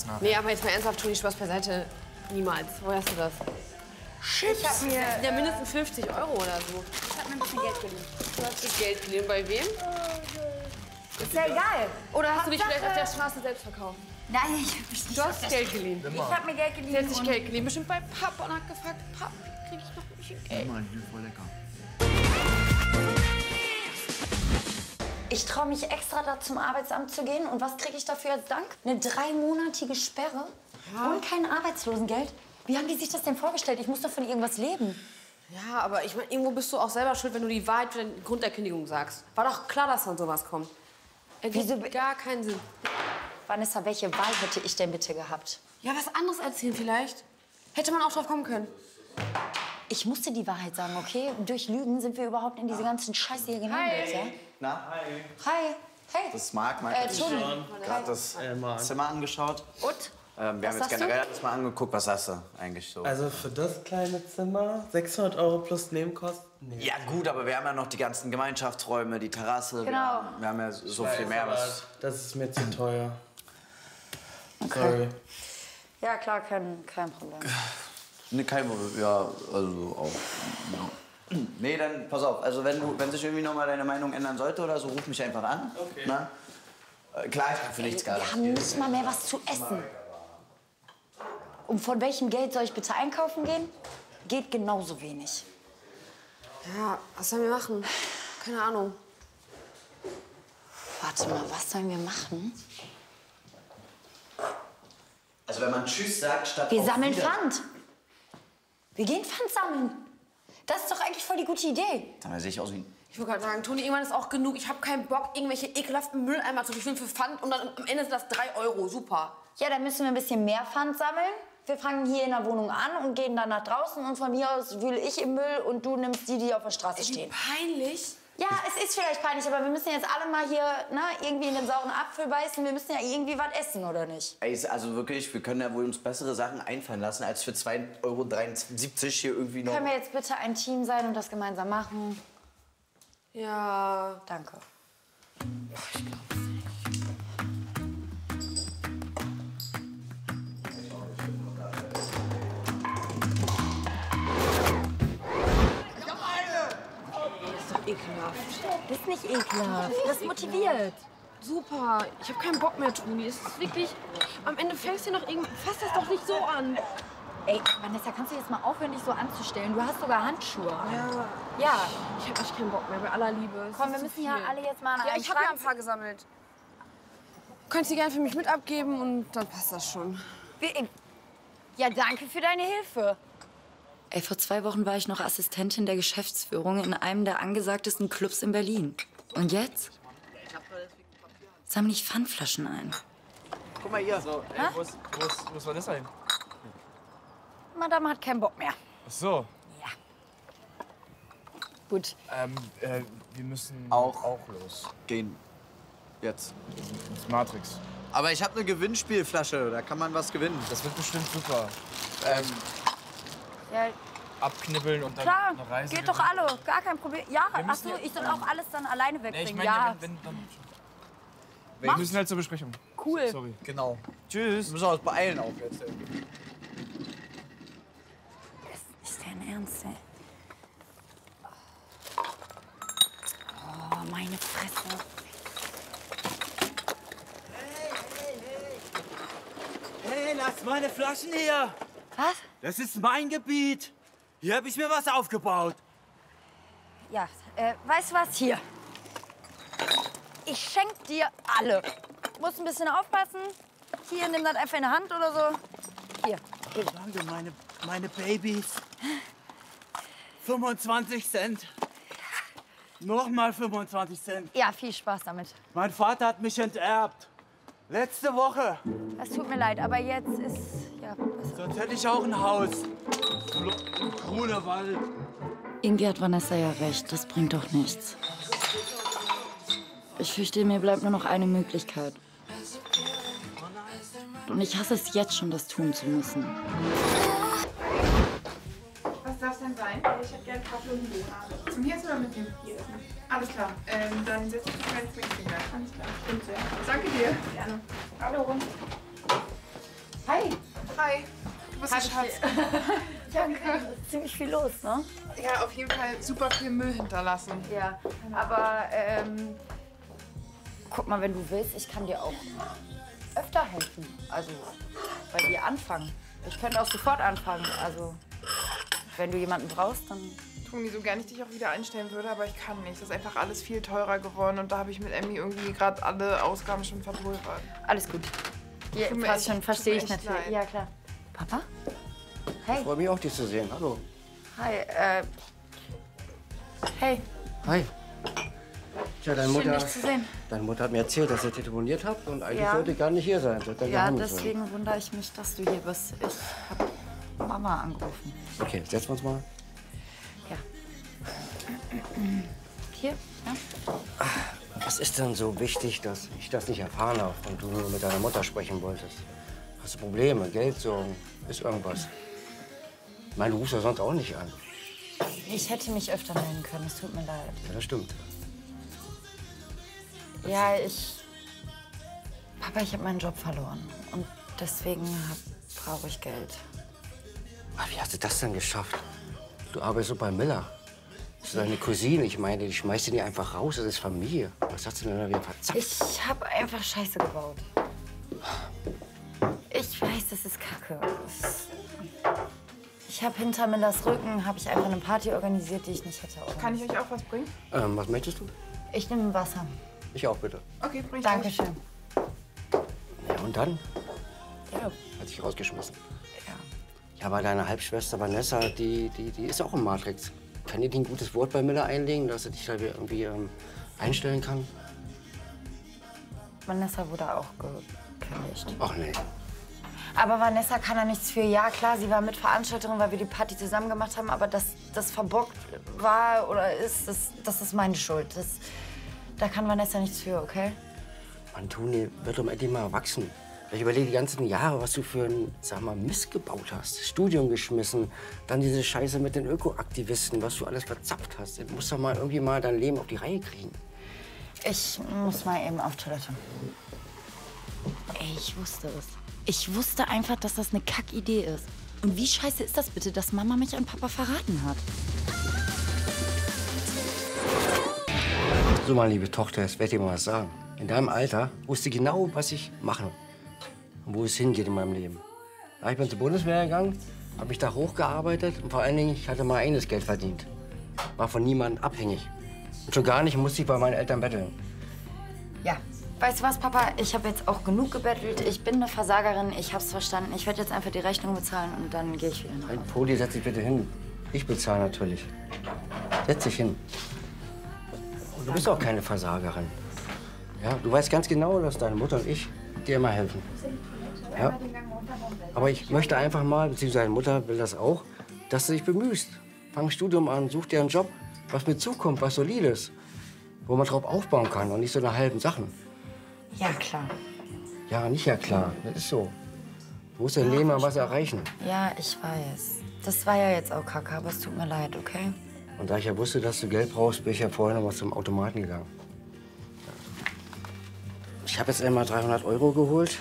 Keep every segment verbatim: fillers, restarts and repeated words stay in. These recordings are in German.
nachher. Nee, aber jetzt mal ernsthaft, tu die Spaß beiseite. Niemals. Woher hast du das? Chips. Ich hab mir, das sind ja mindestens fünfzig Euro oder so. Ich hab mir ein bisschen Geld geliehen. Du hast das Geld geliehen. Bei wem? Ist ja egal. Oder hast du dich vielleicht auf der Straße selbst verkauft? Nein, ich hab mich nicht. Du hast Geld geliehen. Ich hab mir Geld geliehen. Sie hat sich Geld geliehen. Bestimmt bei Papa und hat gefragt, Papa, krieg ich noch ein bisschen Geld? Mann, die ist voll lecker. Ich traue mich extra, da zum Arbeitsamt zu gehen. Und was kriege ich dafür als Dank? Eine dreimonatige Sperre ja. und kein Arbeitslosengeld? Wie haben die sich das denn vorgestellt? Ich muss doch von irgendwas leben. Ja, aber ich meine, irgendwo bist du auch selber schuld, wenn du die Wahrheit für den Grund der Kündigung sagst. War doch klar, dass dann sowas kommt. Ergibt Wieso? Gar keinen Sinn. Vanessa, welche Wahl hätte ich denn bitte gehabt? Ja, was anderes erzählen vielleicht. Hätte man auch drauf kommen können. Ich musste die Wahrheit sagen, okay? Durch Lügen sind wir überhaupt in diese ganzen Scheiße hier gelandet, ja? Na? Hi. Hi. Hey. Das ist Marc. Marc äh, hat sich gerade das äh, Zimmer angeschaut. Und? Ähm, wir was haben jetzt generell alles mal angeguckt. Was hast du eigentlich so? Also für das kleine Zimmer sechshundert Euro plus Nebenkosten? Nee. Ja gut, aber wir haben ja noch die ganzen Gemeinschaftsräume, die Terrasse. Genau. Wir haben, wir haben ja so viel mehr. Was das ist mir zu teuer. Okay. Sorry. Ja klar, kein, kein Problem. Ne, kein Problem. Ja, also auch. Ja. Nee, dann pass auf. Also wenn, du, wenn sich irgendwie noch mal deine Meinung ändern sollte oder so, ruf mich einfach an. Okay. Na? Äh, klar, ich kann für nichts gar Wir haben nicht mal mehr was zu essen. Und von welchem Geld soll ich bitte einkaufen gehen? Geht genauso wenig. Ja, was sollen wir machen? Keine Ahnung. Warte mal, was sollen wir machen? Also wenn man Tschüss sagt, statt Wir auf sammeln wieder. Pfand. Wir gehen Pfand sammeln. Das ist doch eigentlich voll die gute Idee. Dann sehe ich aus wie ein... Ich wollte gerade sagen, Toni, irgendwann ist auch genug. Ich habe keinen Bock, irgendwelche ekelhaften Mülleimer zu füllen für Pfand und dann am Ende sind das drei Euro. Super. Ja, dann müssen wir ein bisschen mehr Pfand sammeln. Wir fangen hier in der Wohnung an und gehen dann nach draußen. Und von mir aus wühle ich im Müll und du nimmst die, die auf der Straße stehen. Peinlich. Ja, es ist vielleicht peinlich, aber wir müssen jetzt alle mal hier ne, irgendwie in den sauren Apfel beißen. Wir müssen ja irgendwie was essen, oder nicht? Ey, also wirklich, wir können ja wohl uns bessere Sachen einfallen lassen, als für zwei Euro dreiundsiebzig hier irgendwie noch... Können wir jetzt bitte ein Team sein und das gemeinsam machen? Ja. Danke. Ich glaub's nicht. Ekelhaft. Das ist nicht ekelhaft. Das motiviert. Super. Ich habe keinen Bock mehr, Toni. Es ist wirklich... Am Ende fängst du noch irgendwie... Fass das doch nicht so an. Ey, Vanessa, kannst du jetzt mal aufhören, dich so anzustellen? Du hast sogar Handschuhe an. Ja. Ja. Ich habe echt keinen Bock mehr, bei aller Liebe. Es Komm, ist wir zu müssen ja viel. alle jetzt mal an Ja, einen ich habe ja ein Strang. paar gesammelt. Könnt ihr gerne für mich mit abgeben und dann passt das schon. Wie- Ja, danke für deine Hilfe. Ey, vor zwei Wochen war ich noch Assistentin der Geschäftsführung in einem der angesagtesten Clubs in Berlin. Und jetzt sammle ich Pfandflaschen ein. Guck mal hier. So, ey, wo, ist, wo, ist, wo ist Vanessa hin? Madame hat keinen Bock mehr. Ach so. Ja. Gut. Ähm, äh, wir müssen Auch. auch los. Gehen. Jetzt. Ins Matrix. Aber ich habe eine Gewinnspielflasche, da kann man was gewinnen. Das wird bestimmt super. Ähm, Ja, abknibbeln und dann klar, eine Reise. geht doch alle. Gar kein Problem. Ja, Wir ach müssen so, ja- ich soll auch alles dann alleine Nee, ich wegbringen. meine, Ja, wenn, wenn, dann... Mach. Wir müssen halt zur Besprechung. cool. Sorry. Genau. Tschüss. Wir müssen uns beeilen auch jetzt. Das ist dein Ernst, ey. Oh, meine Fresse. Hey, lass meine Flaschen hier! Was? Das ist mein Gebiet. Hier habe ich mir was aufgebaut. Ja, äh, weißt du was? Hier. Ich schenk dir alle. Musst ein bisschen aufpassen. Hier, nimm das einfach in die Hand oder so. Hier. Danke, meine, meine Babys. fünfundzwanzig Cent. Nochmal fünfundzwanzig Cent. Ja, viel Spaß damit. Mein Vater hat mich enterbt. Letzte Woche. Es tut mir leid, aber jetzt ist... Ja, besser. Sonst hätte ich auch ein Haus. Im Grunewald. Irgendwie hat Vanessa ja recht. Das bringt doch nichts. Ich fürchte, mir bleibt nur noch eine Möglichkeit. Und ich hasse es jetzt schon, das tun zu müssen. Was darf es denn sein? Ich hätte gerne Kaffee und Limonade. Zum Hier oder mit dem Hier? Alles klar. Ähm, dann setze ich mich mal ins Mädchen gleich. Alles klar. Stimmt sehr. Danke dir. Gerne. Hallo. Hi. Du bist ein Schatz. Danke. Ist ziemlich viel los, ne? Ja, auf jeden Fall super viel Müll hinterlassen. Ja, aber ähm, guck mal, wenn du willst, ich kann dir auch öfter helfen. Also, bei dir anfangen. Ich könnte auch sofort anfangen. Also, wenn du jemanden brauchst, dann... Toni, so gern ich dich auch wieder einstellen würde, aber ich kann nicht. Das ist einfach alles viel teurer geworden und da habe ich mit Emmy irgendwie gerade alle Ausgaben schon verpulvert. Alles gut. Ja, Tut mir passt echt- schon, verstehe ich tut mir echt natürlich. leid. Ja, klar. Papa? Hey. Ich freue mich auch, dich zu sehen. Hallo. Hi, äh... Hey, Hi. Tja, deine schön, Mutter, dich zu sehen. deine Mutter hat mir erzählt, dass ihr telefoniert habt und eigentlich Ja. wollte ich gar nicht hier sein. Das Ja, deswegen wundere ich mich, dass du hier bist. Ich habe Mama angerufen. Okay, setzen wir uns mal. Ja. Hier, ja? Was ist denn so wichtig, dass ich das nicht erfahren habe und du nur mit deiner Mutter sprechen wolltest? Hast du Probleme, Geldsorgen, ist irgendwas? Ich meine, du rufst ja sonst auch nicht an. Ich hätte mich öfter melden können, es tut mir leid. Ja, das stimmt. Ja, ich... Papa, ich habe meinen Job verloren. Und deswegen brauche ich Geld. Aber wie hast du das denn geschafft? Du arbeitest so bei Miller. Das ist deine Cousine. Ich meine, die schmeißt die einfach raus. Das ist Familie. Was hast du denn da wieder verzapft? Ich habe einfach Scheiße gebaut. Ich weiß, das ist Kacke. Das- Ich habe hinter Millers Rücken habe ich einfach eine Party organisiert, die ich nicht hätte organisiert. Kann ich euch auch was bringen? Ähm, was möchtest du? Ich nehme Wasser. Ich auch, bitte. Okay, bring ich Dankeschön. Ja, und dann? Ja. Hat sich rausgeschmissen. Ja. Ja, aber deine Halbschwester Vanessa, die, die, die ist auch im Matrix. Kann die dir ein gutes Wort bei Miller einlegen, dass er dich da irgendwie ähm, einstellen kann? Vanessa wurde auch gekündigt. Ach nee. Aber Vanessa kann da nichts für. Ja, klar, sie war Mitveranstalterin, weil wir die Party zusammen gemacht haben. Aber dass das verbockt war oder ist, das, das ist meine Schuld. Das, da kann Vanessa nichts für, okay? Mann, Toni, wird doch endlich mal erwachsen. Ich überlege die ganzen Jahre, was du für ein, sag mal, Mist gebaut hast. Studium geschmissen, dann diese Scheiße mit den Ökoaktivisten, was du alles verzapft hast. Du musst doch mal irgendwie mal dein Leben auf die Reihe kriegen. Ich muss mal eben auf Toilette. Ey, ich wusste es. Ich wusste einfach, dass das eine Kackidee ist. Und wie scheiße ist das bitte, dass Mama mich an Papa verraten hat? So, meine liebe Tochter, jetzt werde ich dir mal was sagen. In deinem Alter wusste ich genau, was ich mache und wo es hingeht in meinem Leben. Ja, ich bin zur Bundeswehr gegangen, habe mich da hochgearbeitet und vor allen Dingen, ich hatte mal eigenes Geld verdient. War von niemandem abhängig. Und schon gar nicht musste ich bei meinen Eltern betteln. Ja. Weißt du was, Papa? Ich habe jetzt auch genug gebettelt. Ich bin eine Versagerin. Ich hab's verstanden. Ich werde jetzt einfach die Rechnung bezahlen und dann gehe ich wieder nach Hause. Ein Poli, setz dich bitte hin. Ich bezahle natürlich. Setz dich hin. Und du bist auch keine Versagerin. Ja, du weißt ganz genau, dass deine Mutter und ich dir immer helfen. Ja. Aber ich möchte einfach mal, beziehungsweise deine Mutter will das auch, dass du dich bemühst. Fang ein Studium an, such dir einen Job, was mit Zukunft, was Solides, wo man drauf aufbauen kann und nicht so eine halben Sachen. Ja, klar. Ja, nicht ja klar, das ist so. Du musst dein Leben mal was erreichen. Ja, ich weiß. Das war ja jetzt auch kacke, aber es tut mir leid, okay? Und da ich ja wusste, dass du Geld brauchst, bin ich ja vorher noch mal zum Automaten gegangen. Ich habe jetzt einmal dreihundert Euro geholt.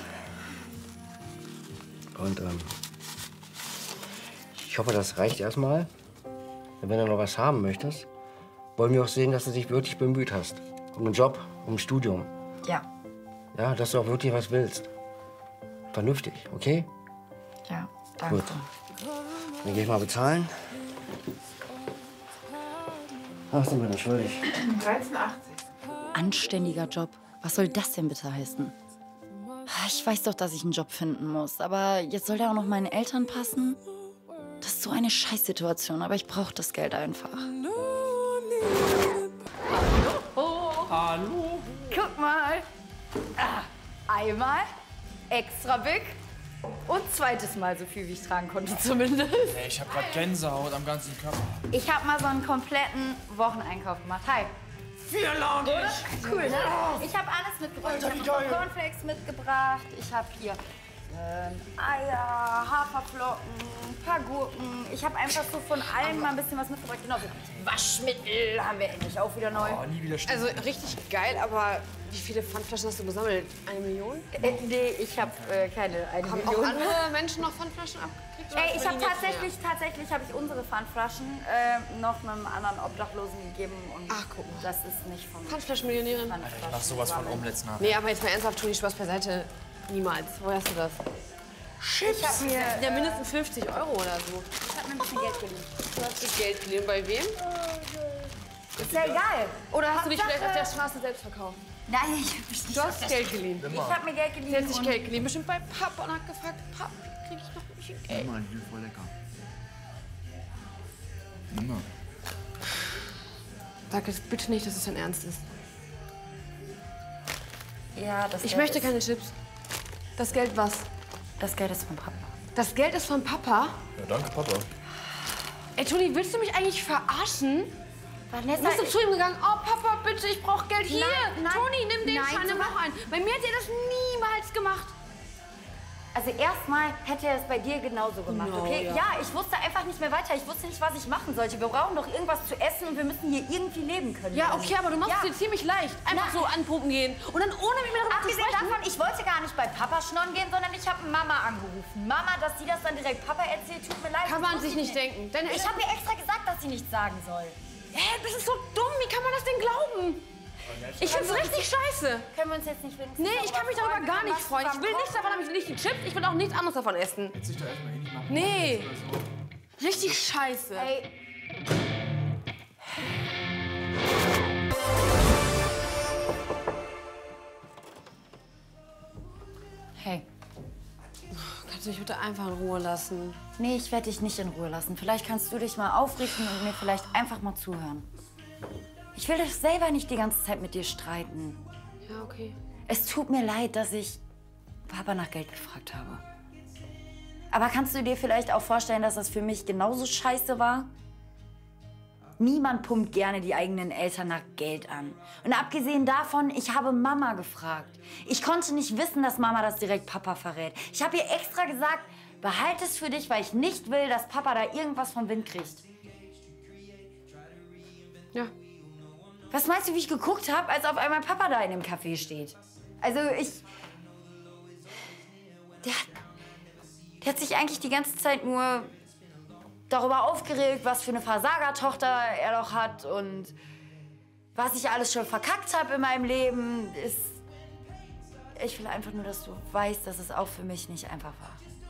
Und ähm, ich hoffe, das reicht erstmal. Und wenn du noch was haben möchtest, wollen wir auch sehen, dass du dich wirklich bemüht hast. Um einen Job, um ein Studium. Ja. Ja, dass du auch wirklich was willst. Vernünftig, okay? Ja, danke. Gut. Dann geh ich mal bezahlen. Ach, sind wir denn schuldig? dreizehn achtzig. Anständiger Job. Was soll das denn bitte heißen? Ich weiß doch, dass ich einen Job finden muss, aber jetzt soll der auch noch meinen Eltern passen? Das ist so eine Scheißsituation, aber ich brauche das Geld einfach. Hallo? Guck mal. Ah, einmal, extra big und zweites Mal so viel, wie ich tragen konnte zumindest. Ey, ich hab grad Gänsehaut am ganzen Körper. Ich habe mal so einen kompletten Wocheneinkauf gemacht. Hi. Vierlaunig! Cool, ne? Ich habe alles mitgebracht. Ich habe Cornflakes mitgebracht. Ich habe hier Eier, Haferflocken, ein paar Gurken. Ich habe einfach so von allem mal ein bisschen was mitgebracht. Genau, Waschmittel haben wir endlich auch wieder neu. Oh, nie wieder stimmt. Also richtig geil, aber wie viele Pfandflaschen hast du gesammelt? Eine Million? Äh, nee, ich habe äh, keine eine Haben Million. auch andere Menschen noch Pfandflaschen abgekriegt? Ey, ich habe tatsächlich, tatsächlich habe ich unsere Pfandflaschen äh, noch einem anderen Obdachlosen gegeben und Ach, guck mal. das ist nicht von Pfandflaschenmillionärin? Ich mach sowas von Omelettes nach. Nee, aber jetzt mal ernsthaft, Toni, Spaß beiseite. Niemals. Woher hast du das? Ich habe mir, Das sind ja mindestens fünfzig Euro oder so. ich hab mir ein bisschen Geld geliehen. Du hast dir Geld geliehen. Bei wem? Ist ja egal. Oder hast du dich Hauptsache- vielleicht auf der Straße selbst verkauft? Nein, ich hab mich nicht. Du hast Geld geliehen. Ich habe mir Geld Sie geliehen. hat sich und- Geld geliehen. Bestimmt bei Papa und hat gefragt, Papa, krieg ich noch ein bisschen Geld? Mann, die ist voll lecker. Immer. Sag jetzt bitte nicht, dass es dein Ernst ist. Ja, das Ich Geld möchte ist, keine Chips. Das Geld was? Das Geld ist von Papa. Das Geld ist von Papa? Ja, danke, Papa. Ey, Toni, willst du mich eigentlich verarschen? Vanessa, Bist du zu ihm gegangen? Oh, Papa, bitte, ich brauche Geld. Hier, Nein, nein, Toni, nimm den nein, Schein, nimm so noch einen. Bei mir hat er das niemals gemacht. Also erstmal hätte er es bei dir genauso gemacht, No, okay? ja. Ja, ich wusste einfach nicht mehr weiter. Ich wusste nicht, was ich machen sollte. Wir brauchen doch irgendwas zu essen und wir müssen hier irgendwie leben können. Ja, okay, aber du machst Ja. es dir ziemlich leicht. Einfach Na. so anpumpen gehen und dann ohne mit mir darüber zu Abgesehen sprechen. davon, ich wollte gar nicht bei Papa schnorren gehen, sondern ich habe Mama angerufen. Mama, dass sie das dann direkt Papa erzählt, tut mir leid. Kann das man wusste sich ich nicht denken. Deine Ich Eltern- habe ihr extra gesagt, dass sie nichts sagen soll. Hä, das ist so dumm. Wie kann man das denn glauben? Ich find's richtig scheiße. Können wir uns jetzt nicht wenigstens Nee, ich kann mich darüber freuen, gar wenn wir nicht was freuen. Ich zusammen will nichts kochen? davon, nämlich nicht die Chips. Ich will auch nichts anderes davon essen. Setz dich doch erstmal hin, ich mach Nee. oder so. Richtig scheiße. Ey, hey. Kannst du mich bitte einfach in Ruhe lassen? Nee, ich werde dich nicht in Ruhe lassen. Vielleicht kannst du dich mal aufrichten und mir vielleicht einfach mal zuhören. Ich will doch selber nicht die ganze Zeit mit dir streiten. Ja, okay. Es tut mir leid, dass ich Papa nach Geld gefragt habe. Aber kannst du dir vielleicht auch vorstellen, dass das für mich genauso scheiße war? Niemand pumpt gerne die eigenen Eltern nach Geld an. Und abgesehen davon, ich habe Mama gefragt. Ich konnte nicht wissen, dass Mama das direkt Papa verrät. Ich habe ihr extra gesagt, behalte es für dich, weil ich nicht will, dass Papa da irgendwas vom Wind kriegt. Ja. Was meinst du, wie ich geguckt habe, als auf einmal Papa da in dem Café steht? Also ich... Der, hat- der hat sich eigentlich die ganze Zeit nur darüber aufgeregt, was für eine Versagertochter er doch hat und was ich alles schon verkackt habe in meinem Leben. Ist, ich will einfach nur, dass du weißt, dass es auch für mich nicht einfach war.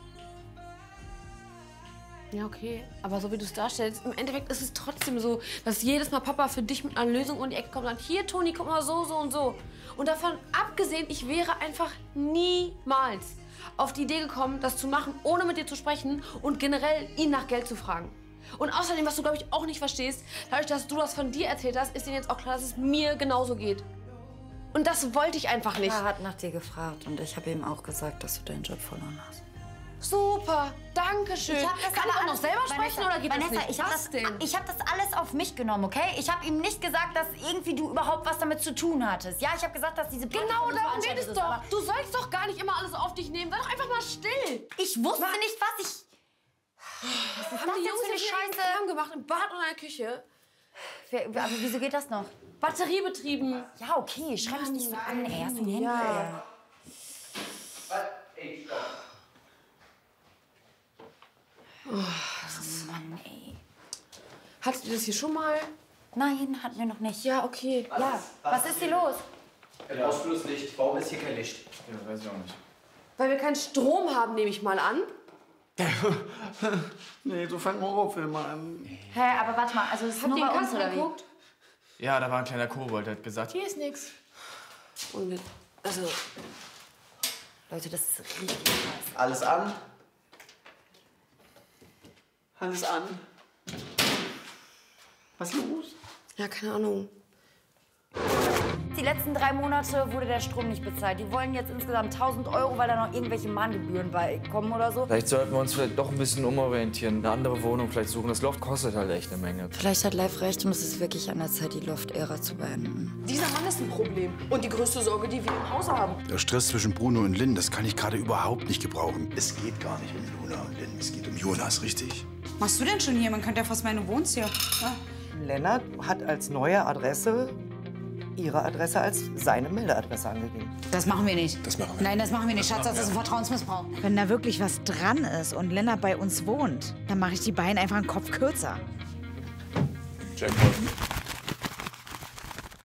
Ja, okay. Aber so wie du es darstellst, im Endeffekt ist es trotzdem so, dass jedes Mal Papa für dich mit einer Lösung um die Ecke kommt und sagt, hier, Toni, guck mal so, so und so. Und davon abgesehen, ich wäre einfach niemals auf die Idee gekommen, das zu machen, ohne mit dir zu sprechen und generell ihn nach Geld zu fragen. Und außerdem, was du, glaube ich, auch nicht verstehst, dadurch, dass du das von dir erzählt hast, ist dir jetzt auch klar, dass es mir genauso geht. Und das wollte ich einfach nicht. Er hat nach dir gefragt und ich habe ihm auch gesagt, dass du deinen Job verloren hast. Super, danke schön. Ich hab das Kann ich aber auch noch alles- selber sprechen Vanessa, oder geht Vanessa, das nicht? Ich habe Was das, denn? ich hab das alles auf mich genommen, okay? Ich habe ihm nicht gesagt, dass irgendwie du überhaupt was damit zu tun hattest. Ja, ich habe gesagt, dass diese Party Genau von uns darum geht veranstaltet es ist, doch. aber Du sollst doch gar nicht immer alles auf dich nehmen. Sei doch einfach mal still. Ich wusste nicht, was ich... Was ist Haben das die jetzt Jungs für eine hier Scheiße? Kram gemacht im Bad und in der Küche? Wer- Aber wieso geht das noch? Batteriebetrieben. Ja, okay, schreib mich nicht so an, ey. Hast du ein Handy, Ja. ey. Oh, Mann, ey. Hattet ihr das hier schon mal? Nein, hatten wir noch nicht. Ja, okay. Ja, was ist hier los? Ausflusslicht. Warum ist hier kein Licht? Ja, weiß ich auch nicht. Weil wir keinen Strom haben, nehme ich mal an. Nee, so fangen wir auf immer an. Hä, aber warte mal, also es ist Habt nur ihr in bei den uns, Kasten oder wie? geguckt? Ja, da war ein kleiner Kobold, der hat gesagt, Hier ist nix. Und wir, also, Leute, das ist richtig krass. Alles an? Alles an. Was los? ja, keine Ahnung. Die letzten drei Monate wurde der Strom nicht bezahlt. Die wollen jetzt insgesamt tausend Euro, weil da noch irgendwelche Mahngebühren beikommen oder so. Vielleicht sollten wir uns vielleicht doch ein bisschen umorientieren, eine andere Wohnung vielleicht suchen. Das Loft kostet halt echt eine Menge. Vielleicht hat Live recht und es ist wirklich an der Zeit, die Loft-Ära zu beenden. Dieser Mann ist ein Problem und die größte Sorge, die wir im Hause haben. Der Stress zwischen Bruno und Lynn, das kann ich gerade überhaupt nicht gebrauchen. Es geht gar nicht um Luna und Lynn, es geht um Jonas, richtig? Was machst du denn schon hier? Man könnte ja fast meinen, du wohnst hier. Ja. Lennart hat als neue Adresse ihre Adresse als seine Meldeadresse angegeben. Das machen wir nicht. Das machen wir. Nein, das machen wir nicht, Schatz. Das ist ein Vertrauensmissbrauch. Wenn da wirklich was dran ist und Lennart bei uns wohnt, dann mache ich die beiden einfach einen Kopf kürzer. Jackpot.